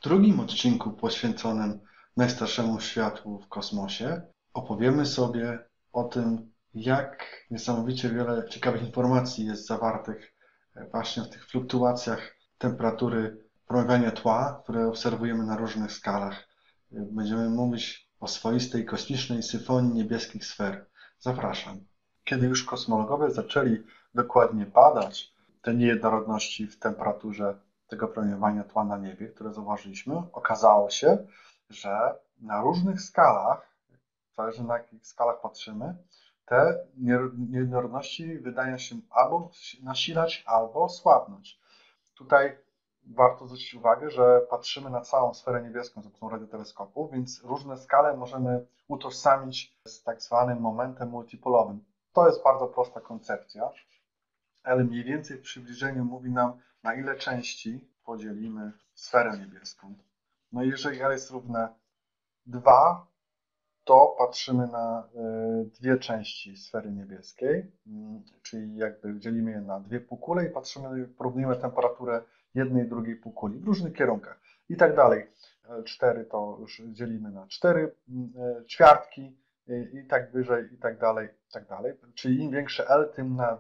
drugim odcinku poświęconym najstarszemu światłu w kosmosie opowiemy sobie o tym, jak niesamowicie wiele ciekawych informacji jest zawartych właśnie w tych fluktuacjach temperatury promieniowania tła, które obserwujemy na różnych skalach. Będziemy mówić o swoistej kosmicznej symfonii niebieskich sfer. Zapraszam. Kiedy już kosmologowie zaczęli dokładnie badać te niejednorodności w temperaturze tego promieniowania tła na niebie, które zauważyliśmy, okazało się, że na różnych skalach, zależy na jakich skalach patrzymy, te niejednorodności wydają się albo nasilać, albo słabnąć. Tutaj warto zwrócić uwagę, że patrzymy na całą sferę niebieską za pomocą radioteleskopu, więc różne skale możemy utożsamić z tak zwanym momentem multipolowym. To jest bardzo prosta koncepcja, ale mniej więcej w przybliżeniu mówi nam, na ile części podzielimy sferę niebieską. No i jeżeli R jest równe 2, to patrzymy na dwie części sfery niebieskiej, czyli jakby dzielimy je na dwie półkule i patrzymy, porównujemy temperaturę jednej i drugiej półkuli w różnych kierunkach i tak dalej. 4 to już dzielimy na 4 ćwiartki i tak wyżej i tak dalej, i tak dalej. Czyli im większe L,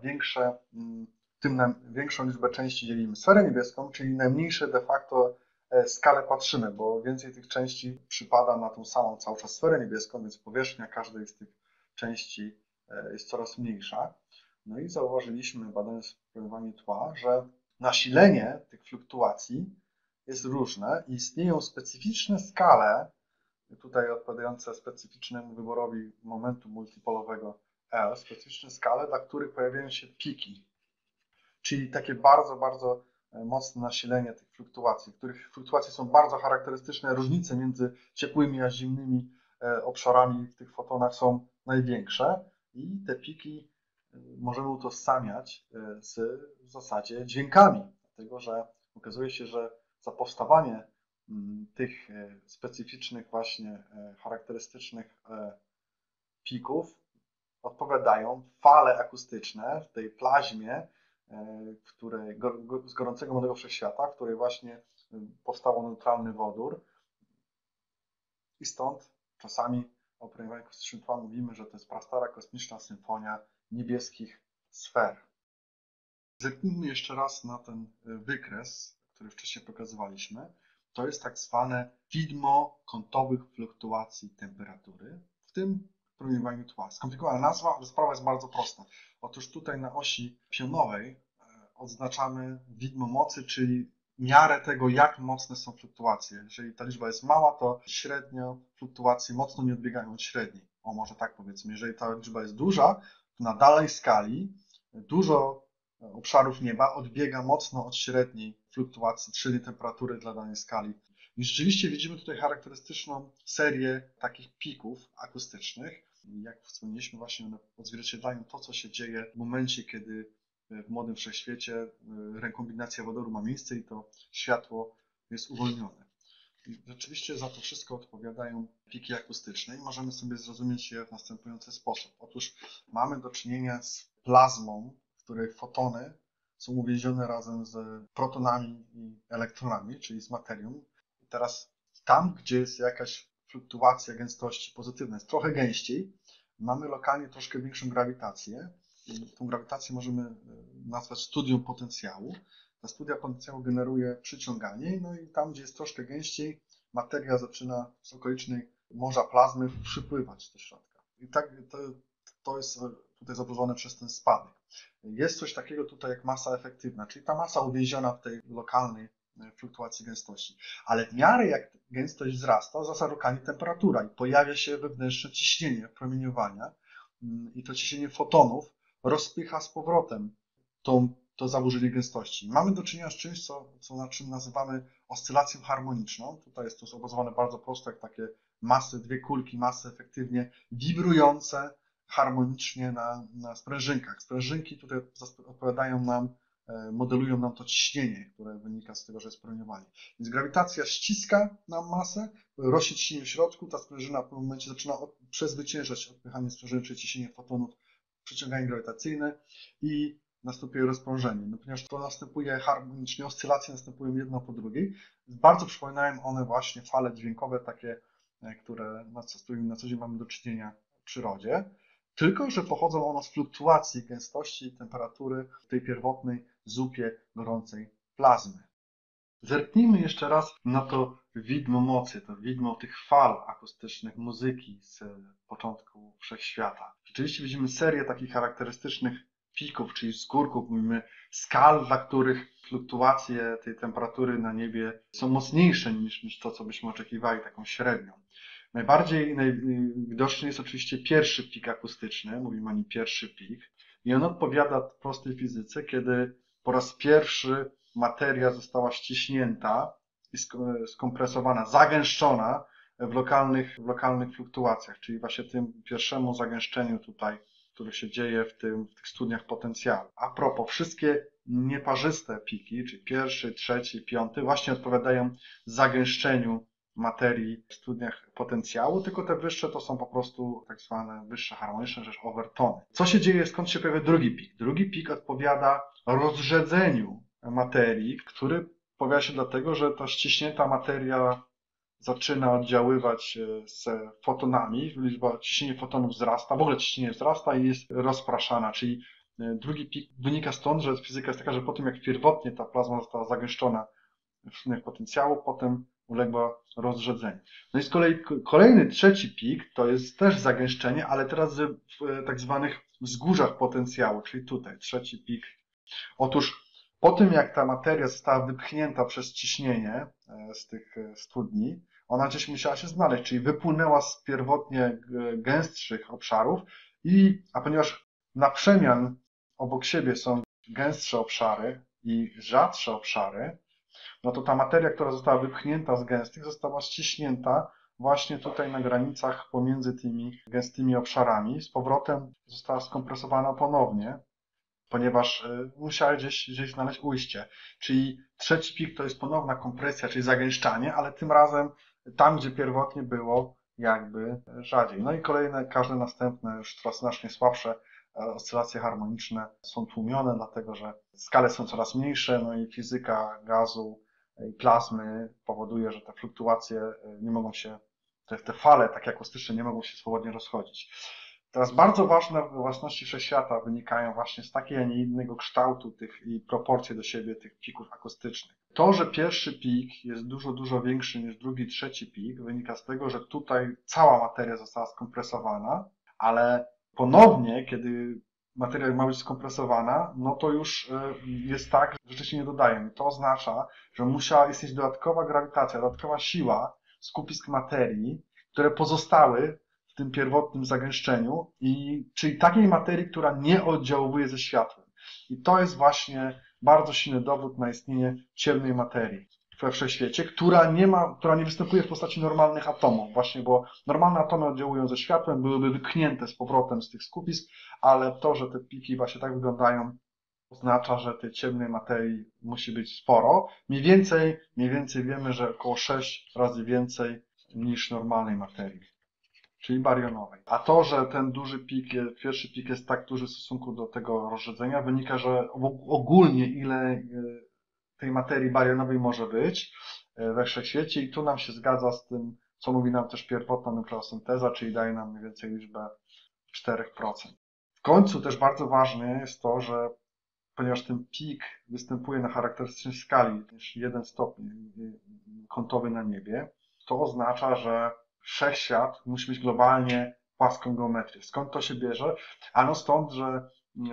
tym na większą liczbę części dzielimy sferę niebieską, czyli najmniejsze de facto skalę patrzymy, bo więcej tych części przypada na tą samą cały czas sferę niebieską, więc powierzchnia każdej z tych części jest coraz mniejsza. No i zauważyliśmy, badając promieniowanie tła, że nasilenie tych fluktuacji jest różne i istnieją specyficzne skale, tutaj odpowiadające specyficznemu wyborowi momentu multipolowego L, specyficzne skale, dla których pojawiają się piki, czyli takie bardzo, bardzo mocne nasilenie tych fluktuacji, w których fluktuacje są bardzo charakterystyczne, różnice między ciepłymi a zimnymi obszarami w tych fotonach są największe i te piki możemy utożsamiać w zasadzie dźwiękami, dlatego że okazuje się, że za powstawanie tych specyficznych właśnie charakterystycznych pików odpowiadają fale akustyczne w tej plaźmie z gorącego młodego wszechświata, w której właśnie powstał neutralny wodór i stąd czasami o promieniowaniu kosmicznym tła mówimy, że to jest prastara kosmiczna symfonia niebieskich sfer. Zerknijmy jeszcze raz na ten wykres, który wcześniej pokazywaliśmy. To jest tak zwane widmo kątowych fluktuacji temperatury, w tym promieniowaniu tła. Skomplikowana nazwa, ale sprawa jest bardzo prosta. Otóż tutaj na osi pionowej odznaczamy widmo mocy, czyli miarę tego, jak mocne są fluktuacje. Jeżeli ta liczba jest mała, to średnio fluktuacje mocno nie odbiegają od średniej. O, może tak powiedzmy. Jeżeli ta liczba jest duża, to na dalej skali dużo obszarów nieba odbiega mocno od średniej fluktuacji, czyli temperatury dla danej skali. I rzeczywiście widzimy tutaj charakterystyczną serię takich pików akustycznych. Jak wspomnieliśmy, właśnie one odzwierciedlają to, co się dzieje w momencie, kiedy w młodym wszechświecie rekombinacja wodoru ma miejsce i to światło jest uwolnione. I rzeczywiście za to wszystko odpowiadają piki akustyczne i możemy sobie zrozumieć je w następujący sposób. Otóż mamy do czynienia z plazmą, w której fotony są uwięzione razem z protonami i elektronami, czyli z materią. I teraz tam, gdzie jest jakaś fluktuacja gęstości pozytywna, jest trochę gęściej, mamy lokalnie troszkę większą grawitację i tą grawitację możemy nazwać studium potencjału. Ta studia potencjału generuje przyciąganie, no i tam, gdzie jest troszkę gęściej, materia zaczyna z okolicznej morza plazmy przypływać do środka. I tak to jest tutaj zaburzone przez ten spadek. Jest coś takiego tutaj jak masa efektywna, czyli ta masa uwięziona w tej lokalnej fluktuacji gęstości. Ale w miarę jak gęstość wzrasta, wzrasta lokalnie temperatura i pojawia się wewnętrzne ciśnienie promieniowania i to ciśnienie fotonów rozpycha z powrotem to zaburzenie gęstości. Mamy do czynienia z czymś, na czym nazywamy oscylacją harmoniczną. Tutaj jest to obrazowane bardzo prosto, jak takie masy, dwie kulki masy efektywnie wibrujące harmonicznie na sprężynkach. Sprężynki tutaj odpowiadają nam, modelują nam to ciśnienie, które wynika z tego, że jest promieniowanie. Więc grawitacja ściska nam masę, rośnie ciśnienie w środku, ta sprężyna w pewnym momencie zaczyna przezwyciężać odpychanie sprężyny, czyli ciśnienie fotonów, przyciąganie grawitacyjne i następuje rozprążenie. No, ponieważ to następuje harmonicznie, oscylacje następują jedna po drugiej. Bardzo przypominają one właśnie fale dźwiękowe, takie, z którymi na co dzień mamy do czynienia w przyrodzie. Tylko że pochodzą one z fluktuacji gęstości i temperatury w tej pierwotnej zupie gorącej plazmy. Zerknijmy jeszcze raz na to widmo mocy, to widmo tych fal akustycznych muzyki z początku wszechświata. Rzeczywiście widzimy serię takich charakterystycznych pików, czyli zgórków, mówimy skal, dla których fluktuacje tej temperatury na niebie są mocniejsze niż to, co byśmy oczekiwali, taką średnią. Najwidoczny jest oczywiście pierwszy pik akustyczny, mówimy o nim pierwszy pik, i on odpowiada prostej fizyce, kiedy po raz pierwszy materia została ściśnięta i skompresowana, zagęszczona w lokalnych fluktuacjach, czyli właśnie tym pierwszemu zagęszczeniu tutaj, które się dzieje w tych studniach potencjału. A propos, wszystkie nieparzyste piki, czyli pierwszy, trzeci, piąty, właśnie odpowiadają zagęszczeniu materii w studniach potencjału, tylko te wyższe to są po prostu tak zwane wyższe harmoniczne, rzecz overtony. Co się dzieje, skąd się pojawia drugi pik? Drugi pik odpowiada rozrzedzeniu materii, który pojawia się dlatego, że ta ściśnięta materia zaczyna oddziaływać z fotonami, ciśnienie fotonów wzrasta, w ogóle ciśnienie wzrasta i jest rozpraszana, czyli drugi pik wynika stąd, że fizyka jest taka, że po tym jak pierwotnie ta plazma została zagęszczona w studniach potencjału, potem uległa rozrzedzeniu. No i z kolei kolejny, trzeci pik, to jest też zagęszczenie, ale teraz w tak zwanych wzgórzach potencjału, czyli tutaj, trzeci pik. Otóż po tym, jak ta materia została wypchnięta przez ciśnienie z tych studni, ona gdzieś musiała się znaleźć, czyli wypłynęła z pierwotnie gęstszych obszarów, a ponieważ na przemian obok siebie są gęstsze obszary i rzadsze obszary, no to ta materia, która została wypchnięta z gęstych, została ściśnięta właśnie tutaj na granicach pomiędzy tymi gęstymi obszarami. Z powrotem została skompresowana ponownie, ponieważ musiała gdzieś znaleźć ujście. Czyli trzeci pik to jest ponowna kompresja, czyli zagęszczanie, ale tym razem tam, gdzie pierwotnie było jakby rzadziej. No i kolejne, każde następne, już coraz znacznie słabsze oscylacje harmoniczne są tłumione, dlatego że skale są coraz mniejsze, no i fizyka gazu i plazmy powoduje, że te fluktuacje nie mogą się, te fale takie akustyczne nie mogą się swobodnie rozchodzić. Teraz bardzo ważne własności wszechświata wynikają właśnie z takiego, a nie innego kształtu i proporcji do siebie tych pików akustycznych. To, że pierwszy pik jest dużo większy niż drugi, trzeci pik, wynika z tego, że tutaj cała materia została skompresowana, ale ponownie, kiedy materia ma być skompresowana, no to już jest tak, że rzeczy się nie dodają. To oznacza, że musiała istnieć dodatkowa grawitacja, dodatkowa siła skupisk materii, które pozostały w tym pierwotnym zagęszczeniu, czyli takiej materii, która nie oddziałuje ze światłem. I to jest właśnie bardzo silny dowód na istnienie ciemnej materii we wszechświecie, która nie występuje w postaci normalnych atomów, właśnie, bo normalne atomy oddziałują ze światłem, byłyby wypchnięte z powrotem z tych skupisk, ale to, że te piki właśnie tak wyglądają, oznacza, że tej ciemnej materii musi być sporo. Mniej więcej wiemy, że około 6 razy więcej niż normalnej materii, czyli barionowej. A to, że ten pierwszy pik jest tak duży w stosunku do tego rozrzedzenia, wynika, że ogólnie ile tej materii barionowej może być we wszechświecie i tu nam się zgadza z tym, co mówi nam też pierwotna nukleosynteza, czyli daje nam mniej więcej liczbę 4%. W końcu też bardzo ważne jest to, że ponieważ ten pik występuje na charakterystycznej skali niż 1 stopień kątowy na niebie, to oznacza, że wszechświat musi mieć globalnie płaską geometrię. Skąd to się bierze? Ano stąd, że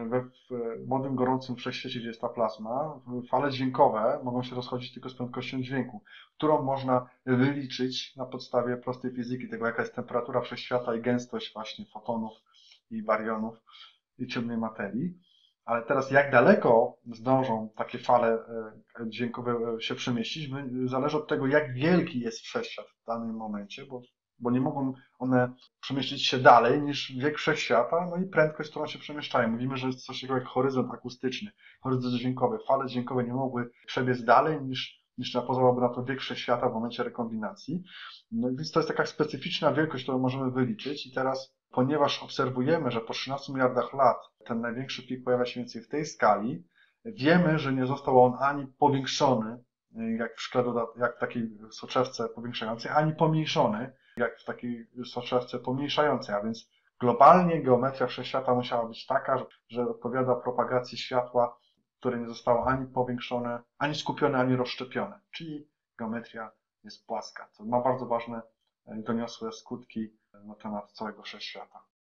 w młodym, gorącym wszechświecie, gdzie jest ta plazma, fale dźwiękowe mogą się rozchodzić tylko z prędkością dźwięku, którą można wyliczyć na podstawie prostej fizyki, tego jaka jest temperatura wszechświata i gęstość właśnie fotonów i barionów i ciemnej materii. Ale teraz jak daleko zdążą takie fale dźwiękowe się przemieścić, zależy od tego, jak wielki jest wszechświat w danym momencie, bo nie mogą one przemieścić się dalej niż wiek wszechświata, no i prędkość, którą się przemieszczają. Mówimy, że jest coś takiego jak horyzont akustyczny, horyzont dźwiękowy. Fale dźwiękowe nie mogły przebiec dalej niż pozwalałby na to wiek wszechświata w momencie rekombinacji. No więc to jest taka specyficzna wielkość, którą możemy wyliczyć i teraz ponieważ obserwujemy, że po 13 miliardach lat ten największy pik pojawia się mniej więcej w tej skali, wiemy, że nie został on ani powiększony, jak w takiej soczewce powiększającej, ani pomniejszony, jak w takiej soczewce pomniejszającej, a więc globalnie geometria wszechświata musiała być taka, że odpowiada propagacji światła, które nie zostało ani powiększone, ani skupione, ani rozszczepione, czyli geometria jest płaska, co ma bardzo ważne i doniosłe skutki na temat całego wszechświata.